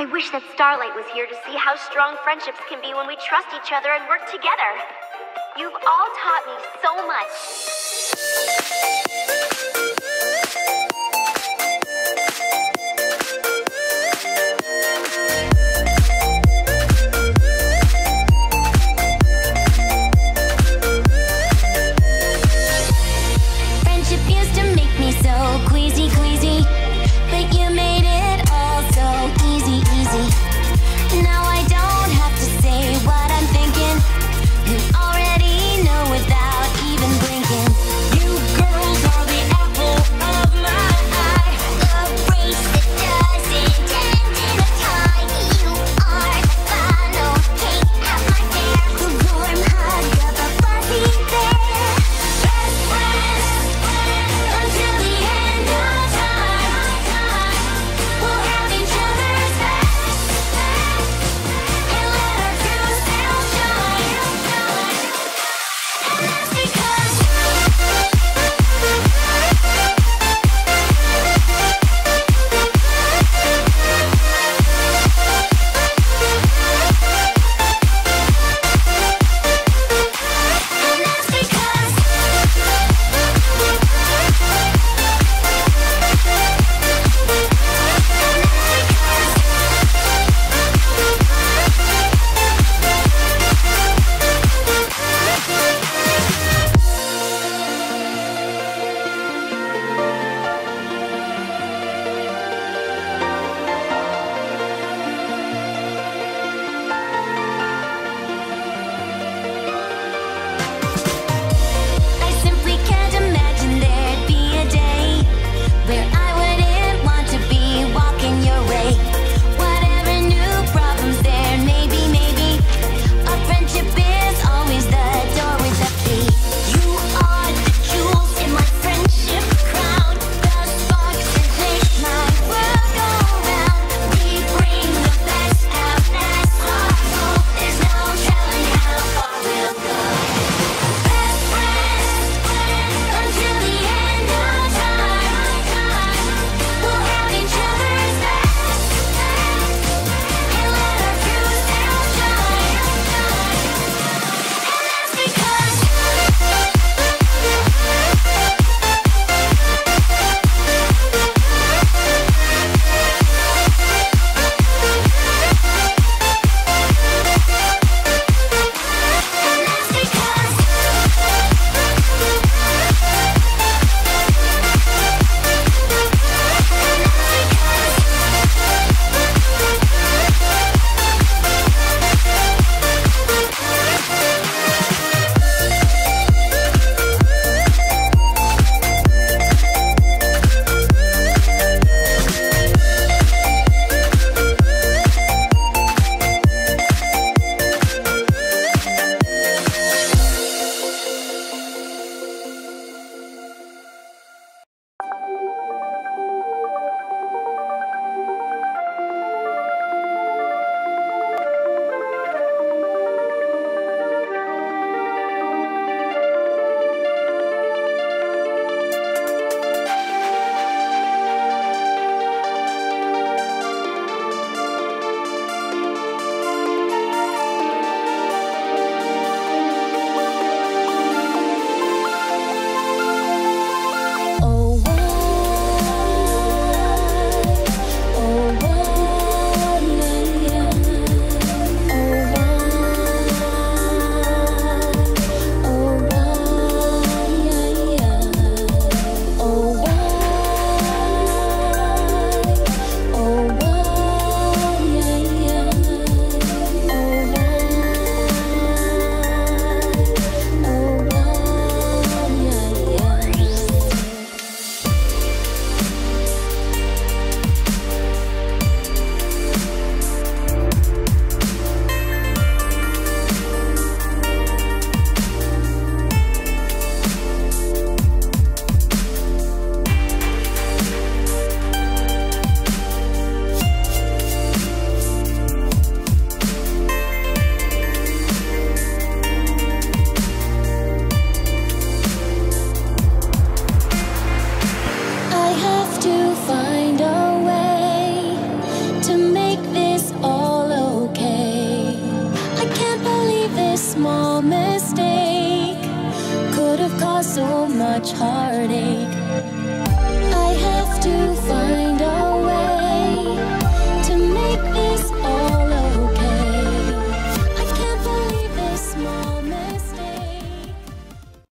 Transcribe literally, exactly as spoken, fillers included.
I wish that Starlight was here to see how strong friendships can be when we trust each other and work together. You've all taught me so much. Friendship used to make me so queasy, queasy, but you made it all so easy, easy. Now I don't have to say what I'm thinking. You already know without even blinking. You girls are the small mistake could have caused so much heartache.